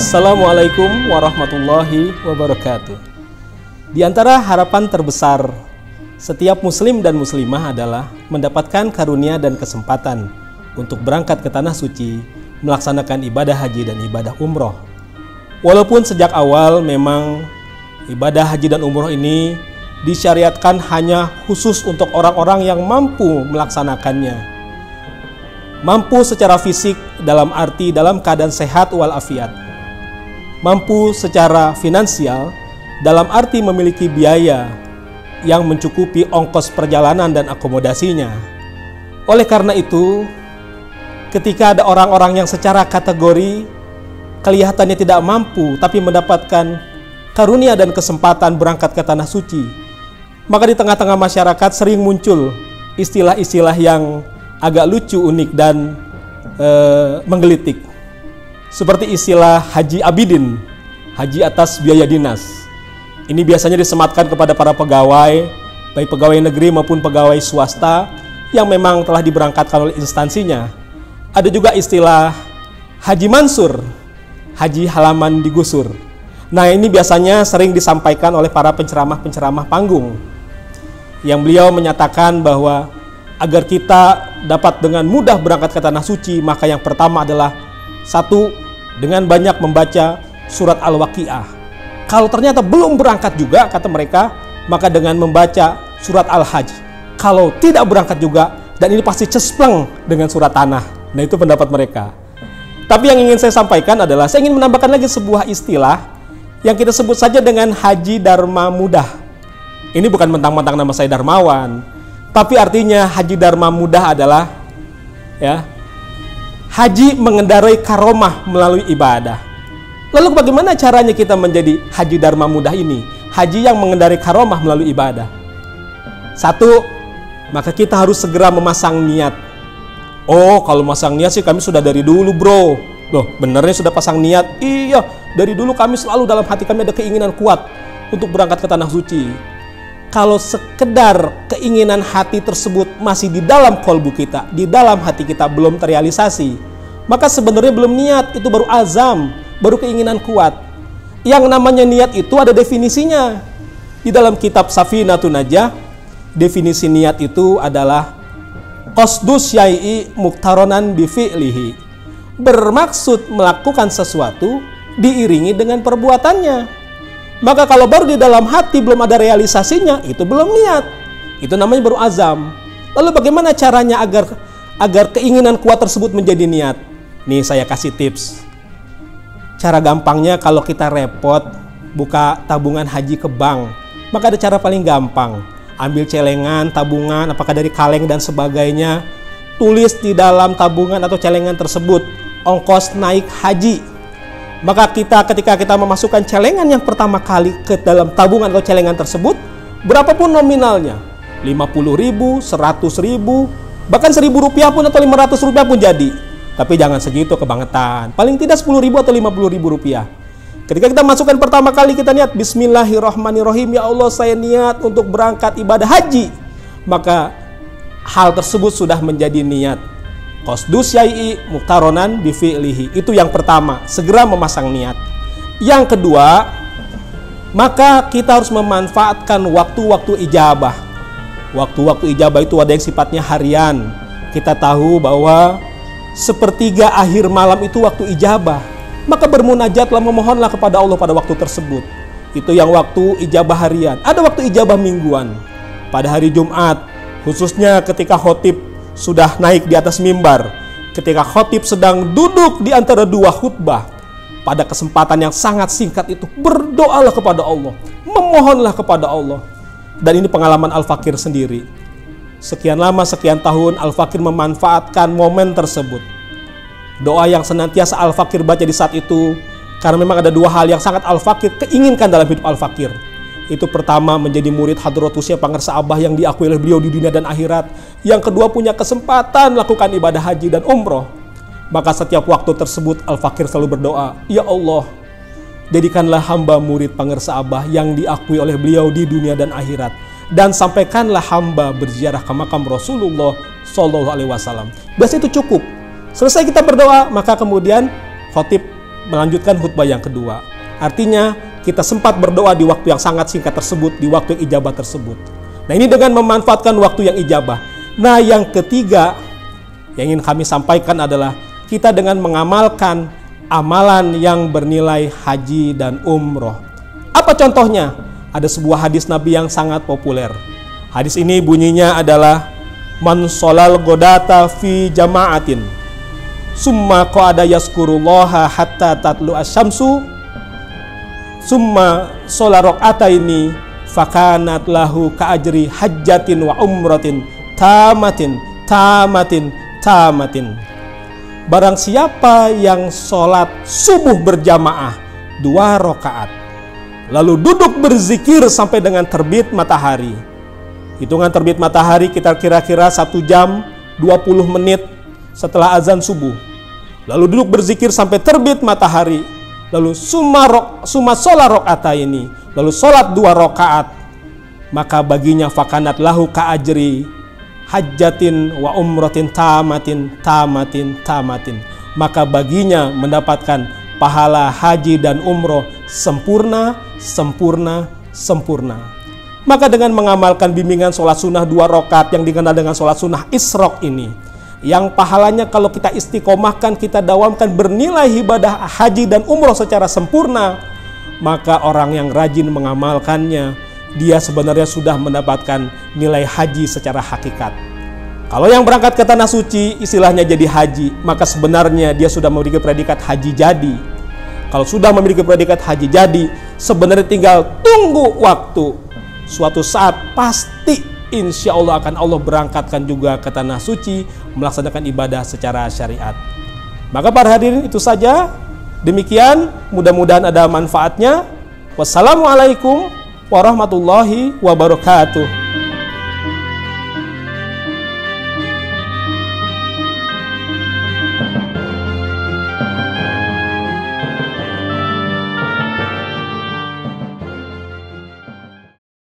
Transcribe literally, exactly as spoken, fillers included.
Assalamualaikum warahmatullahi wabarakatuh. Di antara harapan terbesar setiap muslim dan muslimah adalah mendapatkan karunia dan kesempatan untuk berangkat ke Tanah Suci, melaksanakan ibadah haji dan ibadah umroh. Walaupun sejak awal memang ibadah haji dan umroh ini disyariatkan hanya khusus untuk orang-orang yang mampu melaksanakannya. Mampu secara fisik dalam arti dalam keadaan sehat walafiat. Mampu secara finansial dalam arti memiliki biaya yang mencukupi ongkos perjalanan dan akomodasinya. Oleh karena itu, ketika ada orang-orang yang secara kategori kelihatannya tidak mampu tapi mendapatkan karunia dan kesempatan berangkat ke Tanah Suci, maka di tengah-tengah masyarakat sering muncul istilah-istilah yang agak lucu, unik, dan e, menggelitik. Seperti istilah Haji Abidin, haji atas biaya dinas. Ini biasanya disematkan kepada para pegawai, baik pegawai negeri maupun pegawai swasta yang memang telah diberangkatkan oleh instansinya. Ada juga istilah Haji Mansur, haji halaman digusur. Nah, ini biasanya sering disampaikan oleh para penceramah-penceramah panggung, yang beliau menyatakan bahwa agar kita dapat dengan mudah berangkat ke Tanah Suci, maka yang pertama adalah satu, dengan banyak membaca surat Al-Waqiah. Kalau ternyata belum berangkat juga, kata mereka, maka dengan membaca surat Al-Hajj. Kalau tidak berangkat juga, dan ini pasti cespleng dengan surat Tanah. Nah, itu pendapat mereka. Tapi yang ingin saya sampaikan adalah, saya ingin menambahkan lagi sebuah istilah yang kita sebut saja dengan Haji Dharma Mudah. Ini bukan mentang-mentang nama saya Darmawan, tapi artinya Haji Dharma Mudah adalah ya, haji mengendarai karomah melalui ibadah. Lalu bagaimana caranya kita menjadi Haji Dharma Mudah ini? Haji yang mengendarai karomah melalui ibadah. Satu, maka kita harus segera memasang niat. Oh, kalau masang niat sih kami sudah dari dulu, bro. Loh, benernya sudah pasang niat? Iya, dari dulu kami selalu dalam hati kami ada keinginan kuat untuk berangkat ke Tanah Suci. Kalau sekedar keinginan hati tersebut masih di dalam kolbu kita, di dalam hati kita belum terrealisasi, maka sebenarnya belum niat, itu baru azam, baru keinginan kuat. Yang namanya niat itu ada definisinya. Di dalam kitab Safinatun Najah, definisi niat itu adalah qasdus syai'i muqtaronan bi fi'lihi. Bermaksud melakukan sesuatu diiringi dengan perbuatannya. Maka kalau baru di dalam hati belum ada realisasinya, itu belum niat. Itu namanya baru azam. Lalu bagaimana caranya agar agar keinginan kuat tersebut menjadi niat? Nih saya kasih tips. Cara gampangnya, kalau kita repot buka tabungan haji ke bank, maka ada cara paling gampang. Ambil celengan, tabungan, apakah dari kaleng dan sebagainya. Tulis di dalam tabungan atau celengan tersebut ongkos naik haji. Maka kita ketika kita memasukkan celengan yang pertama kali ke dalam tabungan atau celengan tersebut, berapapun nominalnya, lima puluh ribu, seratus ribu, bahkan seribu rupiah pun atau lima ratus rupiah pun jadi. Tapi jangan segitu, kebangetan. Paling tidak sepuluh ribu atau lima puluh ribu rupiah. Ketika kita masukkan pertama kali, kita niat Bismillahirrahmanirrahim, ya Allah saya niat untuk berangkat ibadah haji. Maka hal tersebut sudah menjadi niat. Qasdus syai'i muqtaronan bi fi'lihi. Itu yang pertama, segera memasang niat. Yang kedua, maka kita harus memanfaatkan waktu-waktu ijabah. Waktu-waktu ijabah itu ada yang sifatnya harian. Kita tahu bahwa sepertiga akhir malam itu waktu ijabah. Maka bermunajatlah, memohonlah kepada Allah pada waktu tersebut. Itu yang waktu ijabah harian. Ada waktu ijabah mingguan. Pada hari Jumat, khususnya ketika khotib sudah naik di atas mimbar, ketika khotib sedang duduk di antara dua khutbah, pada kesempatan yang sangat singkat itu berdoalah kepada Allah, memohonlah kepada Allah. Dan ini pengalaman Al-Fakir sendiri. Sekian lama, sekian tahun Al-Fakir memanfaatkan momen tersebut. Doa yang senantiasa Al-Fakir baca di saat itu, karena memang ada dua hal yang sangat Al-Fakir keinginkan dalam hidup Al-Fakir. Itu pertama, menjadi murid Hadratusnya Pangersa Abah yang diakui oleh beliau di dunia dan akhirat. Yang kedua, punya kesempatan melakukan ibadah haji dan umroh. Maka setiap waktu tersebut Al-Fakir selalu berdoa, ya Allah, jadikanlah hamba murid Pangersa Abah yang diakui oleh beliau di dunia dan akhirat, dan sampaikanlah hamba berziarah ke makam Rasulullah Shallallahu Alaihi Wasallam. Biasa itu cukup. Selesai kita berdoa, maka kemudian khotib melanjutkan khutbah yang kedua. Artinya kita sempat berdoa di waktu yang sangat singkat tersebut, di waktu yang ijabah tersebut. Nah, ini dengan memanfaatkan waktu yang ijabah. Nah, yang ketiga yang ingin kami sampaikan adalah kita dengan mengamalkan amalan yang bernilai haji dan umroh. Apa contohnya? Ada sebuah hadis Nabi yang sangat populer. Hadis ini bunyinya adalah man sholal godata fi jama'atin summa qa'ada yazkurullaha hatta tatlu asyamsu summa shola raq'ataini fakanat lahu ka'ajri hajjatin wa umratin tamatin tamatin tamatin. Barang siapa yang sholat subuh berjamaah dua rakaat, lalu duduk berzikir sampai dengan terbit matahari. Hitungan terbit matahari kita kira-kira satu jam dua puluh menit setelah azan subuh. Lalu duduk berzikir sampai terbit matahari. Lalu summa rok, summa sholat rakaat ini, lalu sholat dua rakaat, maka baginya fakanat lahu ka'ajri hajjatin wa umratin tamatin tamatin tamatin. Maka baginya mendapatkan pahala haji dan umroh sempurna, sempurna, sempurna. Maka dengan mengamalkan bimbingan sholat sunnah dua rakaat yang dikenal dengan sholat sunnah isyraq ini, yang pahalanya kalau kita istiqomahkan, kita dawamkan bernilai ibadah haji dan umroh secara sempurna, maka orang yang rajin mengamalkannya, dia sebenarnya sudah mendapatkan nilai haji secara hakikat. Kalau yang berangkat ke tanah suci istilahnya jadi haji, maka sebenarnya dia sudah memiliki predikat haji jadi. Kalau sudah memiliki predikat haji jadi, sebenarnya tinggal tunggu waktu. Suatu saat pasti insya Allah akan Allah berangkatkan juga ke tanah suci melaksanakan ibadah secara syariat. Maka para hadirin, itu saja. Demikian, mudah-mudahan ada manfaatnya. Wassalamualaikum warahmatullahi wabarakatuh.